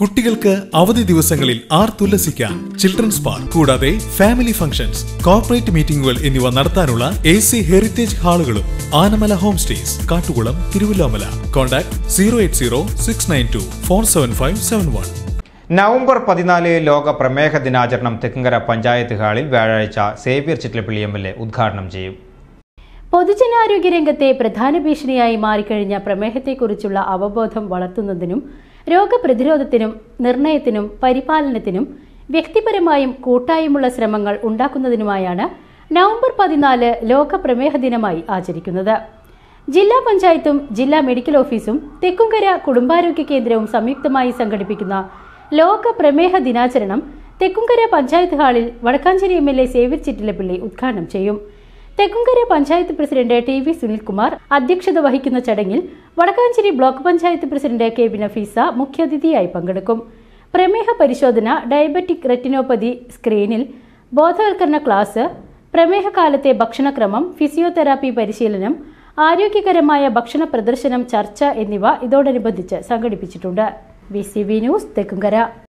കുട്ടികൾക്ക് അവധി ദിവസങ്ങളിൽ ആർത്തുല്ലസിക്കാൻ ചിൽഡ്രൻസ് പാർക്ക് കൂടാതെ ഫാമിലി ഫംഗ്ഷൻസ്, കോർപ്പറേറ്റ് മീറ്റിംഗുകൾ എന്നിവ നടത്താനുള്ള AC ഹെറിറ്റേജ് ഹാളുകളും Anamala home stays, Kattukulam, Thiruvallamala. Contact 08069247571. November 14 ലോക പ്രമേഹ ദിനാചരണം തെക്കുംകര പഞ്ചായത്ത് ഹാളിൽ വ്യാഴാഴ്ച സേവ്യർ ചിറ്റലപ്പള്ളി MLA ഉദ്ഘാടനം ചെയ്യും. പൊതുജനാരോഗ്യ രംഗത്തെ പ്രധാന ഭീഷണിയായി മാറിക്കഴിഞ്ഞ പ്രമേഹത്തെക്കുറിച്ചുള്ള അവബോധം വളർത്തുന്നതിനും രോഗപ്രതിരോധത്തിനും നിർണയത്തിനും പരിപാലനത്തിനും വ്യക്തിപരമായും കൂട്ടായുമുള്ള ശ്രമങ്ങൾ ഉണ്ടാക്കുന്നതിനുമായാണ് നവംബർ 14 ലോക പ്രമേഹ ദിനമായി ആചരിക്കുന്നത്. ജില്ലാ പഞ്ചായത്തും ജില്ലാ മെഡിക്കൽ ഓഫീസും തെക്കുംകര കുടുംബാരോഗ്യ കേന്ദ്രവും സംയുക്തമായി സംഘടിപ്പിക്കുന്ന ലോക പ്രമേഹ ദിനാചരണം തെക്കുംകര പഞ്ചായത്ത് ഹാളിൽ വടക്കാഞ്ചേരി MLA സേവ്യർ ചിറ്റലപ്പള്ളി ഉദ്ഘാടനം ചെയ്യും. തെക്കുംകര പഞ്ചായത്ത് പ്രസിഡന്റ് TV സുനിൽകുമാർ അധ്യക്ഷത വഹിക്കുന്ന ചടങ്ങിൽ Vadakkanchery block panchayat president KB Nafeesa മുഖ്യാതിഥിയായി പങ്കെടുക്കും. പ്രമേഹ പരിശോധന, ഡയബറ്റിക് റെറ്റിനോപ്പതി സ്ക്രീനിൽ ബോധവൽക്കരണ ക്ലാസ്, പ്രമേഹകാലത്തെ ഭക്ഷണക്രമം, ഫിസിയോതെറാപ്പി പരിശീലനം, ആരോഗ്യകരമായ ഭക്ഷണ പ്രദർശനം, ചർച്ച എന്നിവ ഇതോടനുബന്ധിച്ച് സംഘടിപ്പിച്ചിട്ടുണ്ട്. VCV news Thekkumkara.